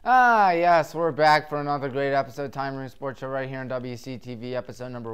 Yes, we're back for another great episode of Tommy Maroon Sports Show right here on WCTV, episode number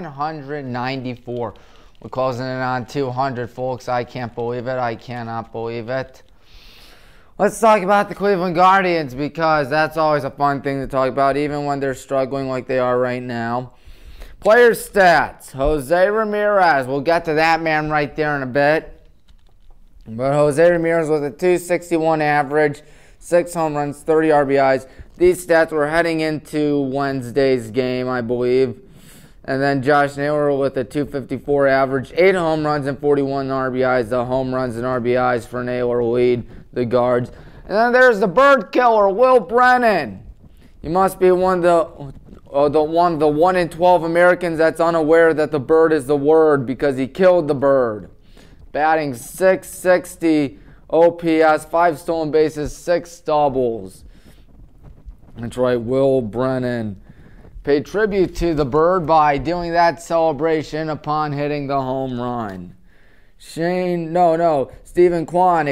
194. We're closing in on 200, folks. I can't believe it. I cannot believe it. Let's talk about the Cleveland Guardians, because that's always a fun thing to talk about, even when they're struggling like they are right now. Player stats. Jose Ramirez. We'll get to that man right there in a bit. But Jose Ramirez with a .261 average, 6 home runs, 30 RBIs. These stats were heading into Wednesday's game, I believe. And then Josh Naylor with a .254 average, 8 home runs and 41 RBIs. The home runs and RBIs for Naylor lead the Guards. And then there's the bird killer, Will Brennan. He must be one of the 1 in 12 Americans that's unaware that the bird is the word, because he killed the bird. Batting .660 OPS, 5 stolen bases, 6 doubles. That's right, Will Brennan paid tribute to the bird by doing that celebration upon hitting the home run. Stephen Kwan,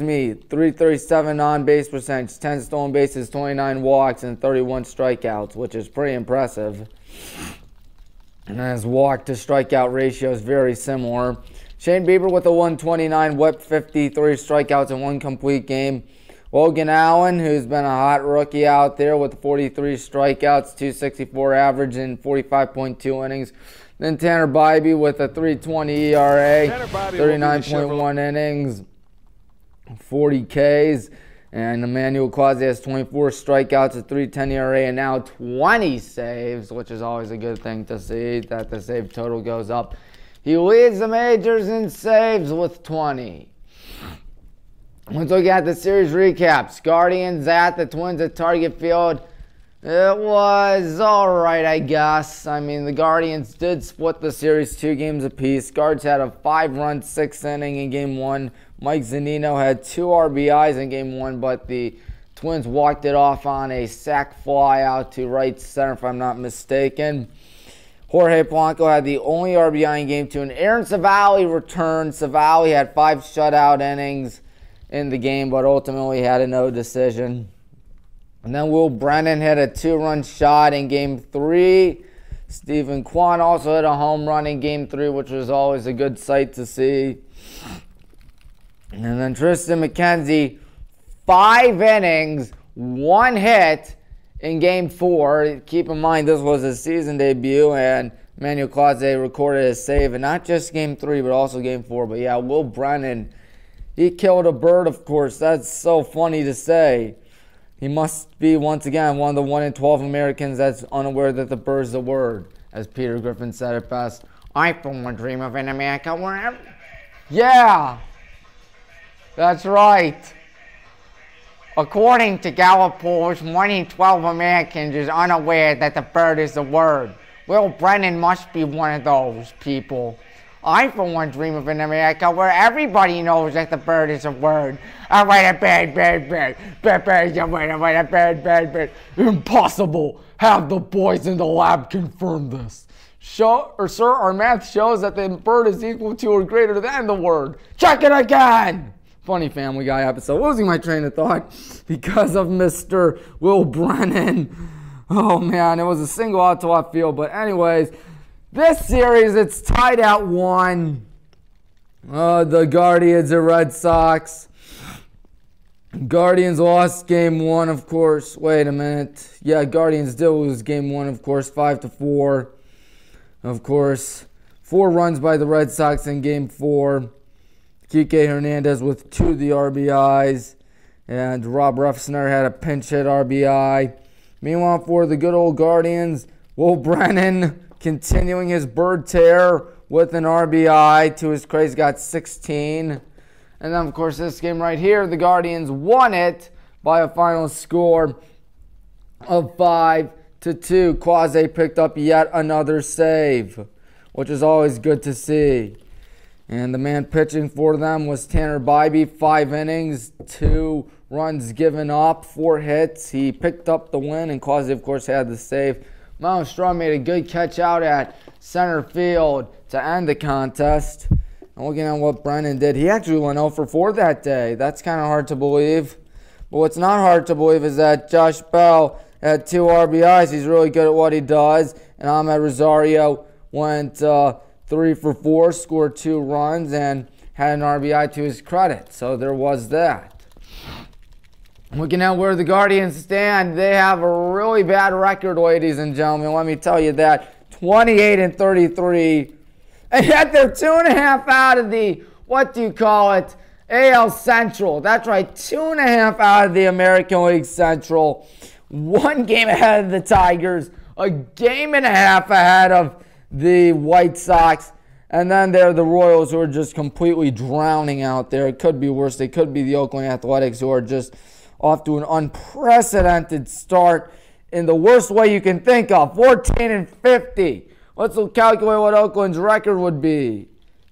337 on-base percentage, 10 stolen bases, 29 walks, and 31 strikeouts, which is pretty impressive. And his walk to strikeout ratio is very similar. Shane Bieber with a 129 whip, 53 strikeouts in 1 complete game. Logan Allen, who's been a hot rookie out there with 43 strikeouts, 264 average in 45.2 innings. Then Tanner Bybee with a 3.20 ERA, 39.1 innings, 40 Ks. And Emmanuel Quasi has 24 strikeouts, a 3.10 ERA, and now 20 saves, which is always a good thing to see, that the save total goes up. He leads the majors in saves with 20. Let's look at the series recaps. Guardians at the Twins at Target Field. It was alright, I guess. I mean, the Guardians did split the series 2 games apiece. Guards had a 5-run 6th inning in Game 1. Mike Zunino had 2 RBIs in Game 1, but the Twins walked it off on a sac fly out to right center, if I'm not mistaken. Jorge Polanco had the only RBI in Game 2, and Aaron Savali returned. Savali had 5 shutout innings in the game, but ultimately had a no decision. And then Will Brennan hit a 2-run shot in Game 3. Stephen Kwan also hit a home run in Game 3, which was always a good sight to see. And then Tristan McKenzie, 5 innings, 1 hit in Game 4. Keep in mind, this was his season debut, and Emmanuel Quasi recorded a save, and not just Game 3, but also Game 4. But yeah, Will Brennan, he killed a bird, of course. That's so funny to say. He must be, once again, one of the 1 in 12 Americans that's unaware that the bird's the word, as Peter Griffin said it best. I, for one, dream of an America where... Yeah, that's right. According to Gallup polls, 1 in 12 Americans is unaware that the bird is the word. Will Brennan must be one of those people. I, for one, dream of an America where everybody knows that the bird is a word. I write a bird, bird, bird. Bird, bird, I write a bird, bird, bird. Impossible. Have the boys in the lab confirm this. Sir, our math shows that the bird is equal to or greater than the word. Check it again. Funny Family Guy episode. Losing my train of thought because of Mr. Will Brennan. Oh, man, it was a single out to left field. But anyways, this series, it's tied at 1. The Guardians and Red Sox. Guardians lost Game 1, of course. Wait a minute. Yeah, Guardians did lose Game 1, of course, 5-4. Of course, 4 runs by the Red Sox in Game 4. Kike Hernandez with 2 of the RBIs. And Rob Refsner had a pinch hit RBI. Meanwhile, for the good old Guardians, Will Brennan continuing his bird tear with an RBI. To his craze, got 16. And then, of course, this game right here, the Guardians won it by a final score of 5-2. Quasi picked up yet another save, which is always good to see. And the man pitching for them was Tanner Bybee, 5 innings, 2 runs given up, 4 hits. He picked up the win, and Quasi, of course, had the save. Myles Straw made a good catch out at center field to end the contest. And looking at what Brennan did, he actually went 0 for 4 that day. That's kind of hard to believe. But what's not hard to believe is that Josh Bell had 2 RBIs. He's really good at what he does. And Ahmed Rosario went 3 for 4, scored 2 runs, and had an RBI to his credit. So there was that. Looking at where the Guardians stand, they have a really bad record, ladies and gentlemen. Let me tell you that. 28-33. And yet they're 2.5 out of the, AL Central. That's right, 2.5 out of the American League Central. 1 game ahead of the Tigers. A game and a half ahead of the White Sox. And then there are the Royals, who are just completely drowning out there. It could be worse. They could be the Oakland Athletics, who are just off to an unprecedented start in the worst way you can think of. 14-50. Let's calculate what Oakland's record would be.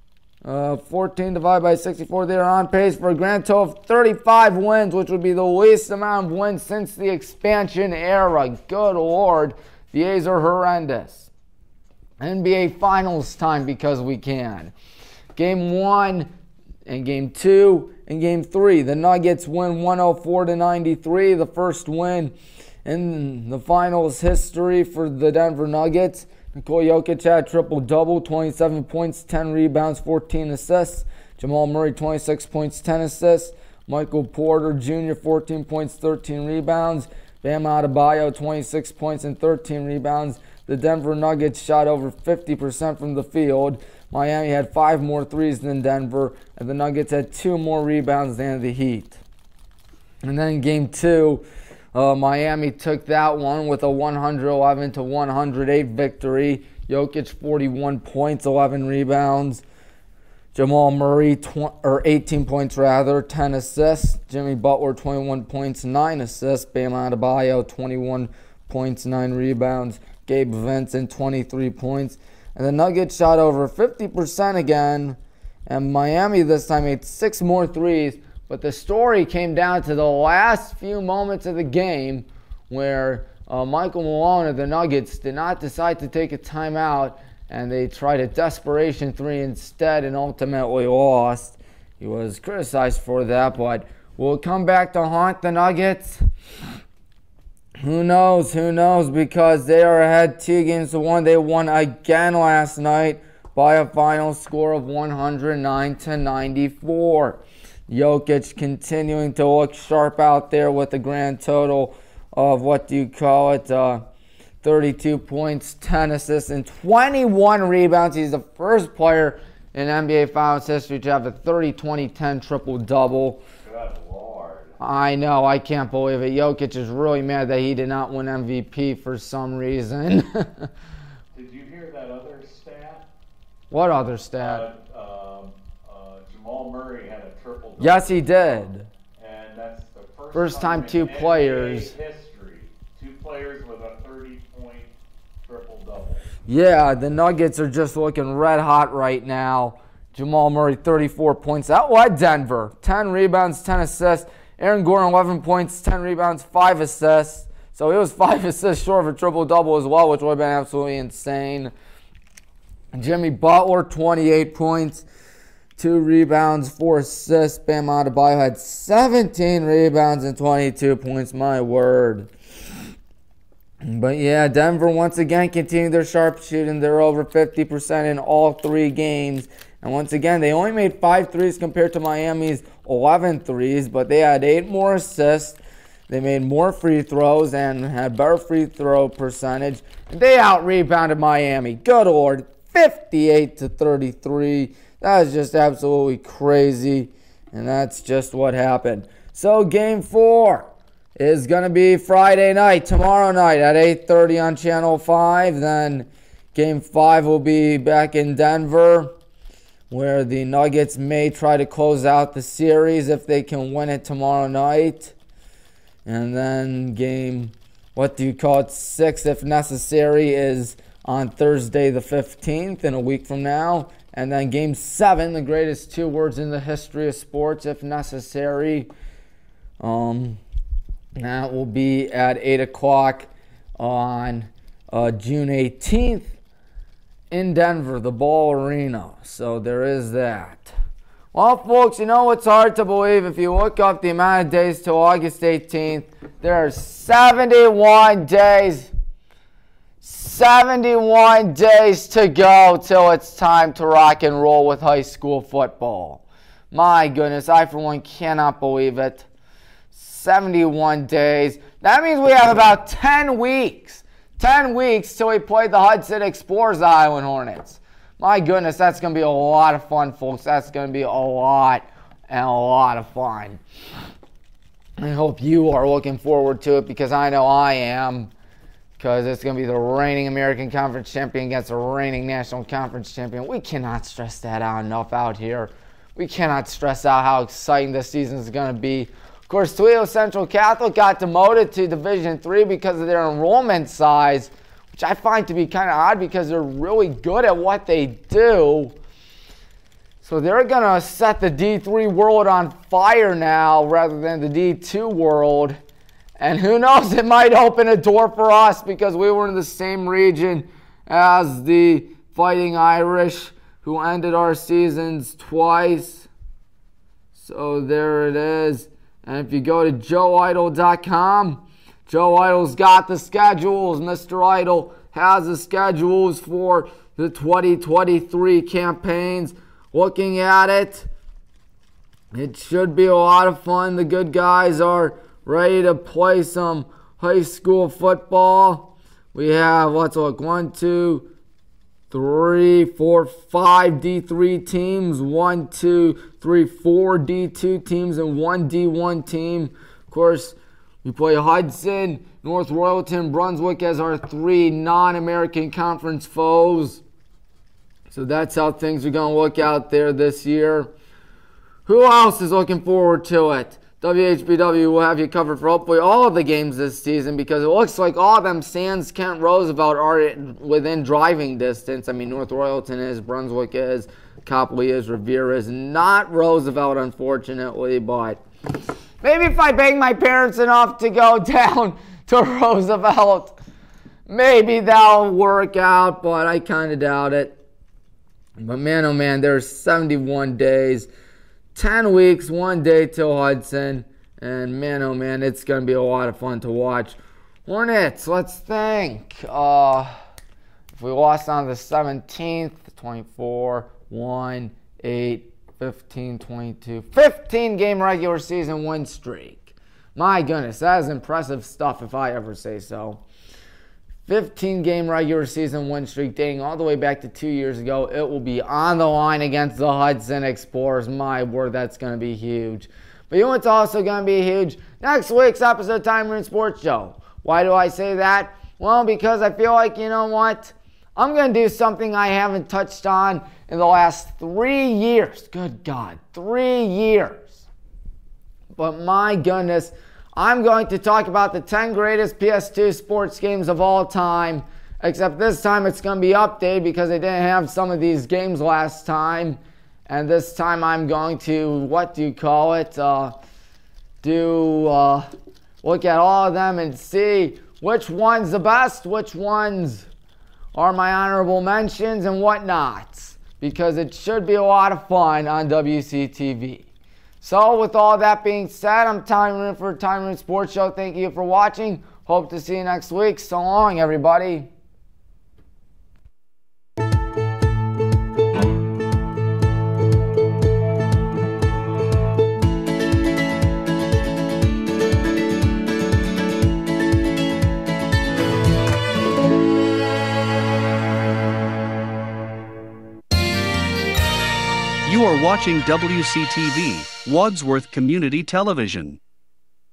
14 divided by 64. They're on pace for a grand total of 35 wins, which would be the least amount of wins since the expansion era. Good Lord. The A's are horrendous. NBA Finals time because we can. Game 1 and Game 2 and Game 3. The Nuggets win 104-93. The first win in the Finals history for the Denver Nuggets. Nikola Jokic had a triple-double, 27 points, 10 rebounds, 14 assists. Jamal Murray, 26 points, 10 assists. Michael Porter Jr., 14 points, 13 rebounds. Bam Adebayo, 26 points and 13 rebounds. The Denver Nuggets shot over 50% from the field. Miami had 5 more threes than Denver, and the Nuggets had 2 more rebounds than the Heat. And then in Game 2, Miami took that one with a 111-108 victory. Jokic, 41 points, 11 rebounds. Jamal Murray, 18 points, 10 assists. Jimmy Butler, 21 points, 9 assists. Bam Adebayo, 21 points, 9 rebounds. Gabe Vincent, 23 points. And the Nuggets shot over 50% again. And Miami this time made 6 more threes. But the story came down to the last few moments of the game where Michael Malone of the Nuggets did not decide to take a timeout, and they tried a desperation 3 instead and ultimately lost. He was criticized for that, but will it come back to haunt the Nuggets? Who knows, because they are ahead 2-1. They won again last night by a final score of 109-94. Jokic continuing to look sharp out there with a grand total of 32 points, 10 assists, and 21 rebounds. He's the first player in NBA Finals history to have a 30-20-10 triple-double. Good Lord. I know, I can't believe it. Jokic is really mad that he did not win MVP for some reason. Did you hear that other stat? What other stat? Jamal Murray had a triple-double. Yes, he did. And that's the first time 2 in players. NBA history. 2 players with a 30-point triple-double. Yeah, the Nuggets are just looking red hot right now. Jamal Murray, 34 points. That led Denver. 10 rebounds, 10 assists. Aaron Gordon, 11 points, 10 rebounds, 5 assists. So he was 5 assists short of a triple-double as well, which would have been absolutely insane. Jimmy Butler, 28 points, 2 rebounds, 4 assists. Bam Adebayo had 17 rebounds and 22 points. My word. But yeah, Denver once again continued their sharpshooting. They're over 50% in all 3 games. And once again, they only made 5 threes compared to Miami's 11 threes, but they had 8 more assists. They made more free throws and had better free throw percentage. And they out-rebounded Miami. Good Lord, 58-33. That is just absolutely crazy. And that's just what happened. So Game 4 is going to be Friday night, tomorrow night at 8:30 on Channel 5. Then Game 5 will be back in Denver, where the Nuggets may try to close out the series if they can win it tomorrow night. And then Game, 6, if necessary, is on Thursday the 15th, in a week from now. And then Game 7, the greatest 2 words in the history of sports, if necessary. That will be at 8 o'clock on June 18th in Denver, the Ball Arena. So there is that. Well, folks, you know what's hard to believe? If you look up the amount of days till August 18th, there are 71 days. 71 days to go till it's time to rock and roll with high school football. My goodness, I for one cannot believe it. 71 days. That means we have about 10 weeks. 10 weeks till we play the Hudson Explorers, the Highland Hornets. My goodness, that's going to be a lot of fun, folks. That's going to be a lot of fun. I hope you are looking forward to it because I know I am. Because it's going to be the reigning American Conference champion against the reigning National Conference champion. We cannot stress that out enough out here. We cannot stress out how exciting this season is going to be. Of course, Toledo Central Catholic got demoted to Division III because of their enrollment size, which I find to be kind of odd because they're really good at what they do. So they're going to set the D3 world on fire now rather than the D2 world. And who knows, it might open a door for us because we were in the same region as the Fighting Irish, who ended our seasons twice. So there it is. And if you go to joeidle.com, Joe Idle's got the schedules. Mr. Idle has the schedules for the 2023 campaigns. Looking at it, it should be a lot of fun. The good guys are ready to play some high school football. We have, let's look, 1, 2, 3, 4, 5 D3 teams, 1, 2, 3, 4 D2 teams, and 1 D1 team. Of course, we play Hudson, North Royalton, Brunswick as our 3 non-American conference foes. So that's how things are going to look out there this year. Who else is looking forward to it? WHBW will have you covered for hopefully all of the games this season because it looks like all of them sans Kent Roosevelt are within driving distance. I mean, North Royalton is, Brunswick is, Copley is, Revere is. Not Roosevelt, unfortunately, but maybe if I beg my parents enough to go down to Roosevelt, maybe that'll work out, but I kind of doubt it. But man, oh man, there's 71 days. 10 weeks, 1 day till Hudson. And man, oh man, it's going to be a lot of fun to watch. Hornets, let's think. If we lost on the 17th, 24, 1, 8, 15, 22, 15 game regular season win streak. My goodness, that is impressive stuff if I ever say so. 15 game regular season win streak dating all the way back to 2 years ago. It will be on the line against the Hudson Explorers. My word, that's going to be huge. But you know what's also going to be huge? Next week's episode of Tommy Maroon Sports Show. Why do I say that? Well, because I feel like, you know what? I'm going to do something I haven't touched on in the last 3 years. Good God, 3 years. But my goodness, I'm going to talk about the 10 greatest PS2 sports games of all time, except this time it's going to be updated because they didn't have some of these games last time. And this time I'm going to, what do you call it, look at all of them and see which one's the best, which ones are my honorable mentions and whatnot, because it should be a lot of fun on WCTV. So with all that being said, I'm Tommy Maroon for Tommy Maroon Sports Show. Thank you for watching. Hope to see you next week. So long, everybody. You are watching WCTV, Wadsworth Community Television.